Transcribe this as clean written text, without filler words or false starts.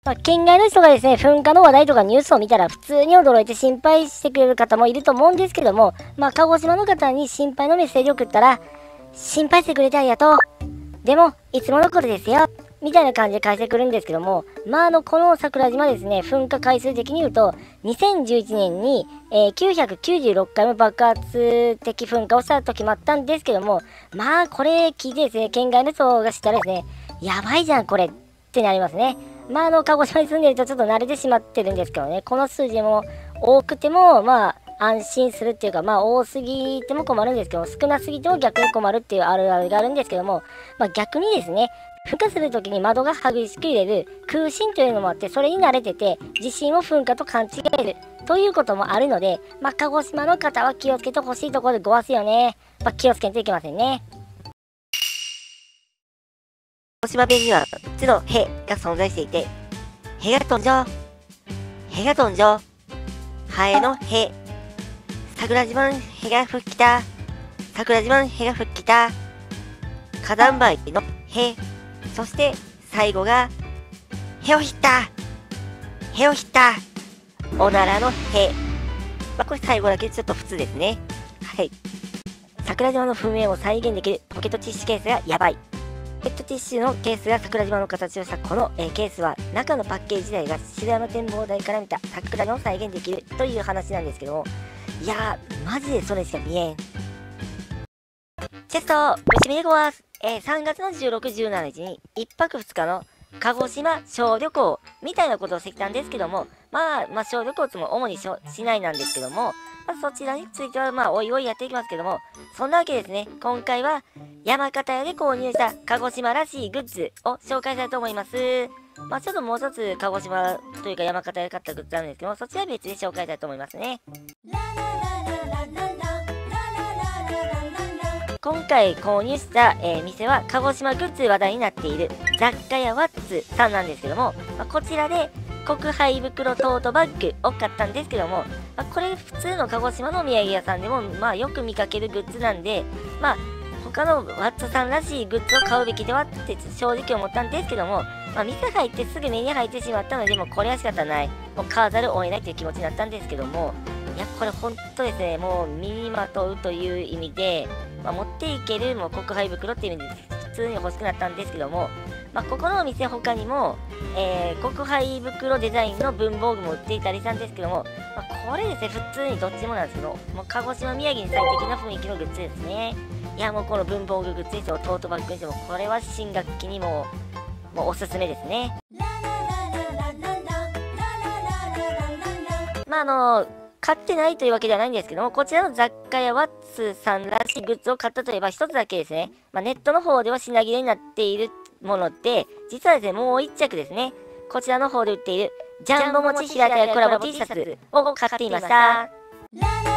県外の人がですね、噴火の話題とかニュースを見たら普通に驚いて心配してくれる方もいると思うんですけども、鹿児島の方に心配のメッセージを送ったら、心配してくれてありがとう。でも、いつものことですよ。みたいな感じで返してくるんですけども、この桜島ですね、噴火回数的に言うと、2011年に、996回も爆発的噴火をした時もあったんですけども、これ聞いてですね、県外の人が知ったらですね、やばいじゃん、これってなりますね。鹿児島に住んでるとちょっと慣れてしまってるんですけどね、この数字も多くても、安心するっていうか、多すぎても困るんですけど、少なすぎても逆に困るっていうあるあるがあるんですけども、逆にですね、噴火するときに窓が激しく揺れる空振というのもあって、それに慣れてて、地震を噴火と勘違えるということもあるので、鹿児島の方は気をつけてほしいところでごわすよね。気をつけないといけませんね。 鹿児島弁には3つのへが存在していて、へが飛んじょう、へが飛んじょう、はえのへ、桜島のへが吹きた、桜島のへが吹きた、火山灰のへ、そして最後が、へをひった、へをひった、おならのへ。これ最後だけちょっと普通ですね。はい。桜島の噴煙を再現できるポケットティッシュケースがやばい。ポケットティッシュのケースが桜島の形をしたこの、ケースは中のパッケージ自体が白山展望台から見た桜島を再現できるという話なんですけども、いやー、マジでそれしか見えん。チェスト、虫見でごわす。3月の16、17日に1泊2日の鹿児島小旅行みたいなことをしてきたんですけども、小旅行つも主に市内なんですけども、そちらについてはおいおいやっていきますけども、そんなわけですね、今回は山形屋で購入した鹿児島らしいグッズを紹介したいと思います。ちょっともう一つ鹿児島というか山形屋で買ったグッズなんですけども、そちらは別で紹介したいと思いますね。今回購入した、店は鹿児島グッズで話題になっている雑貨屋ワッツさんなんですけども、こちらで国杯袋トートバッグを買ったんですけども、これ普通の鹿児島のお土産屋さんでもよく見かけるグッズなんで、他のワッツさんらしいグッズを買うべきではって正直思ったんですけども、店入ってすぐ目に入ってしまったので、もうこれは仕方ない、もう買わざるを得ないという気持ちになったんですけども、いや、これ本当ですね、もう身にまとうという意味で、持っていけるもう国杯袋っていう意味で普通に欲しくなったんですけども、ここのお店他にも、国杯袋デザインの文房具も売っていたりしたんですけども、これですね、普通にどっちもなんですけど、もう鹿児島土産に最適な雰囲気のグッズですね。いや、もうこの文房具グッズにしてもトートバッグにしても、これは新学期にもおすすめですね。買ってないというわけではないんですけども、こちらの雑貨屋ワッツさんらしいグッズを買ったといえば一つだけですね。ネットの方では品切れになっているもので、実はですね、もう一着ですね。こちらの方で売っているジャンボ餅平たやコラボ T シャツを買っていました。